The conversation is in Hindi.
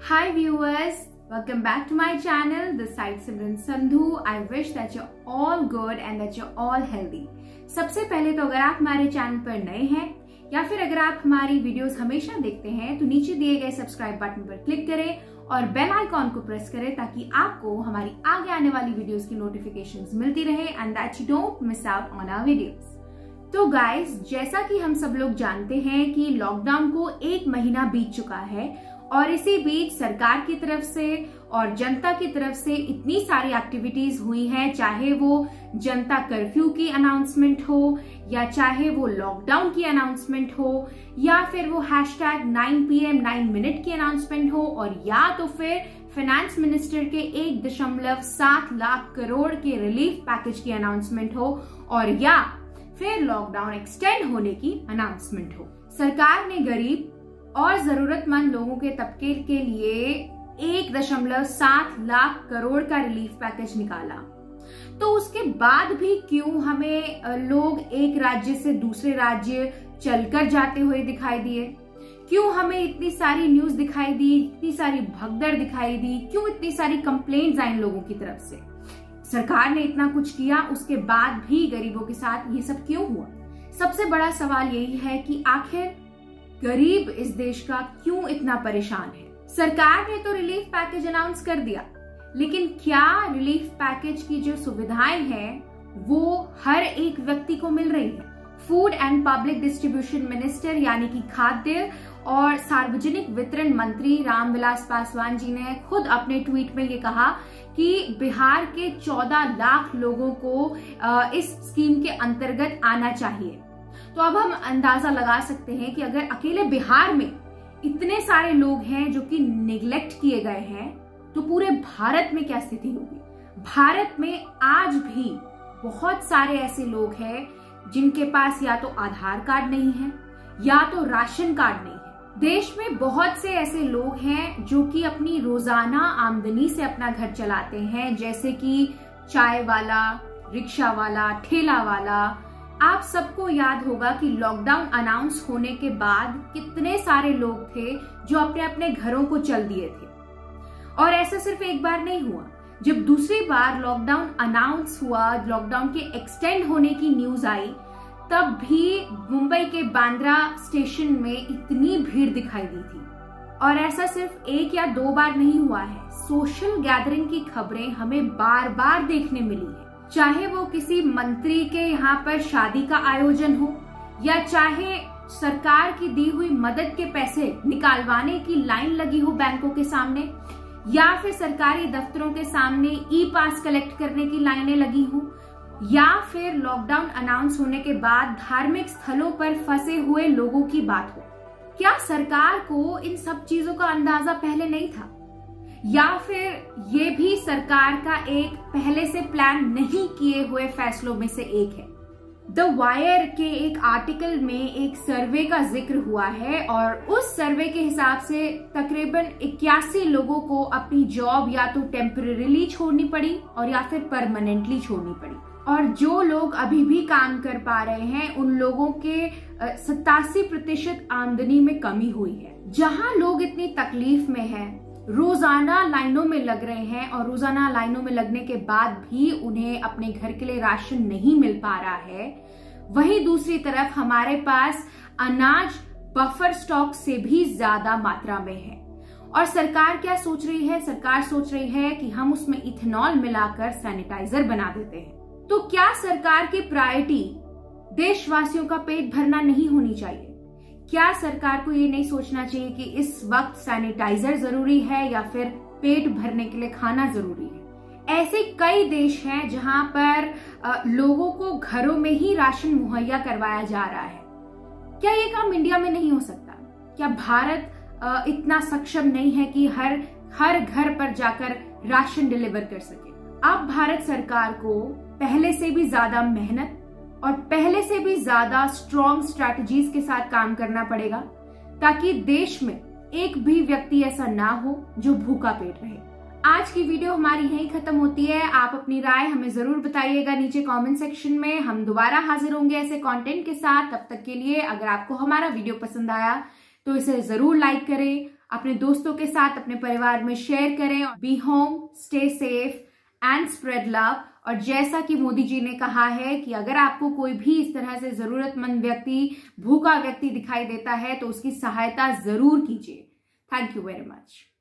Hi viewers, welcome back to my channel. This side Simran Sandhu. I wish that you're all good and that you're all healthy. सबसे पहले तो अगर आप हमारे चैनल पर नए हैं या फिर अगर आप हमारी वीडियोस हमेशा देखते हैं तो नीचे दिए गए सब्सक्राइब बटन पर क्लिक करें और बेल आइकॉन को प्रेस करें ताकि आपको हमारी आगे आने वाली वीडियोस की नोटिफिकेशंस मिलती रहे and that you don't miss out on our videos. तो गाइस, जैसा कि हम सब लोग जानते हैं कि लॉकडाउन को 1 महीना बीत चुका है और इसी बीच सरकार की तरफ से और जनता की तरफ से इतनी सारी एक्टिविटीज हुई हैं, चाहे वो जनता कर्फ्यू की अनाउंसमेंट हो या चाहे वो लॉकडाउन की अनाउंसमेंट हो या फिर वो #9 PM 9 मिनट की अनाउंसमेंट हो और या तो फिर फाइनेंस मिनिस्टर के 1.7 लाख करोड़ के रिलीफ पैकेज की अनाउंसमेंट हो और या फिर लॉकडाउन एक्सटेंड होने की अनाउंसमेंट हो। सरकार ने गरीब और जरूरतमंद लोगों के तबके के लिए 1.7 लाख करोड़ का रिलीफ पैकेज निकाला। तो उसके बाद भी क्यों हमें लोग एक राज्य से दूसरे राज्य चलकर जाते हुए दिखाई दिए? क्यों हमें इतनी सारी न्यूज दिखाई दी, इतनी सारी भगदड़ दिखाई दी, क्यों इतनी सारी कंप्लेंट्स आई लोगों की तरफ से? सरकार ने इतना कुछ किया, उसके बाद भी गरीबों के साथ ये सब क्यों हुआ? सबसे बड़ा सवाल यही है कि आखिर गरीब इस देश का क्यों इतना परेशान है? सरकार ने तो रिलीफ पैकेज अनाउंस कर दिया, लेकिन क्या रिलीफ पैकेज की जो सुविधाएं हैं वो हर एक व्यक्ति को मिल रही है? Food and public distribution minister यानी कि खाद्य और सार्वजनिक वितरण मंत्री रामविलास पासवान जी ने खुद अपने ट्वीट में ये कहा कि बिहार के 14 लाख लोगों को इस स्कीम के अंतर्गत आना चाहिए। तो अब हम अंदाजा लगा सकते हैं कि अगर अकेले बिहार में इतने सारे लोग हैं जो कि निग्लेक्ट किए गए हैं तो पूरे भारत में क्या स्थिति होगी? भारत में आज भी बहुत सारे ऐसे लोग हैं जिनके पास या तो आधार कार्ड नहीं है या तो राशन कार्ड नहीं है। देश में बहुत से ऐसे लोग हैं जो कि अपनी रोजाना आमदनी से अपना घर चलाते हैं, जैसे कि चाय वाला, रिक्शा वाला, ठेला वाला। आप सबको याद होगा कि लॉकडाउन अनाउंस होने के बाद कितने सारे लोग थे जो अपने अपने घरों को चल दिए थे। और ऐसा सिर्फ एक बार नहीं हुआ, जब दूसरी बार लॉकडाउन अनाउंस हुआ, लॉकडाउन के एक्सटेंड होने की न्यूज आई, तब भी मुंबई के बांद्रा स्टेशन में इतनी भीड़ दिखाई दी थी। और ऐसा सिर्फ 1 या 2 बार नहीं हुआ है, सोशल गैदरिंग की खबरें हमें बार बार देखने मिली है। चाहे वो किसी मंत्री के यहाँ पर शादी का आयोजन हो या चाहे सरकार की दी हुई मदद के पैसे निकालवाने की लाइन लगी हो बैंकों के सामने या फिर सरकारी दफ्तरों के सामने ई-पास कलेक्ट करने की लाइनें लगी हो या फिर लॉकडाउन अनाउंस होने के बाद धार्मिक स्थलों पर फंसे हुए लोगों की बात हो। क्या सरकार को इन सब चीजों का अंदाजा पहले नहीं था या फिर ये भी सरकार का एक पहले से प्लान नहीं किए हुए फैसलों में से एक है? द वायर के एक आर्टिकल में एक सर्वे का जिक्र हुआ है और उस सर्वे के हिसाब से तकरीबन 81 लोगों को अपनी जॉब या तो टेम्परेरीली छोड़नी पड़ी और या फिर परमानेंटली छोड़नी पड़ी। और जो लोग अभी भी काम कर पा रहे हैं उन लोगों के 87% आमदनी में कमी हुई है। जहां लोग इतनी तकलीफ में हैं, रोजाना लाइनों में लग रहे हैं और रोजाना लाइनों में लगने के बाद भी उन्हें अपने घर के लिए राशन नहीं मिल पा रहा है, वहीं दूसरी तरफ हमारे पास अनाज बफर स्टॉक से भी ज्यादा मात्रा में है। और सरकार क्या सोच रही है? सरकार सोच रही है कि हम उसमें इथेनॉल मिलाकर सैनिटाइजर बना देते हैं। तो क्या सरकार की प्रायोरिटी देशवासियों का पेट भरना नहीं होनी चाहिए? क्या सरकार को ये नहीं सोचना चाहिए कि इस वक्त सैनिटाइजर जरूरी है या फिर पेट भरने के लिए खाना जरूरी है? ऐसे कई देश हैं जहां पर लोगों को घरों में ही राशन मुहैया करवाया जा रहा है। क्या ये काम इंडिया में नहीं हो सकता? क्या भारत इतना सक्षम नहीं है कि हर घर पर जाकर राशन डिलीवर कर सके? अब भारत सरकार को पहले से भी ज्यादा मेहनत और पहले से भी ज्यादा स्ट्रॉन्ग स्ट्रैटेजीज के साथ काम करना पड़ेगा ताकि देश में एक भी व्यक्ति ऐसा ना हो जो भूखा पेट रहे। आज की वीडियो हमारी यहीं खत्म होती है। आप अपनी राय हमें जरूर बताइएगा नीचे कमेंट सेक्शन में। हम दोबारा हाजिर होंगे ऐसे कंटेंट के साथ। तब तक के लिए अगर आपको हमारा वीडियो पसंद आया तो इसे जरूर लाइक करें, अपने दोस्तों के साथ, अपने परिवार में शेयर करें। Be home, stay safe and spread love. और जैसा कि मोदी जी ने कहा है कि अगर आपको कोई भी इस तरह से जरूरतमंद व्यक्ति, भूखा व्यक्ति दिखाई देता है तो उसकी सहायता जरूर कीजिए। Thank you very much.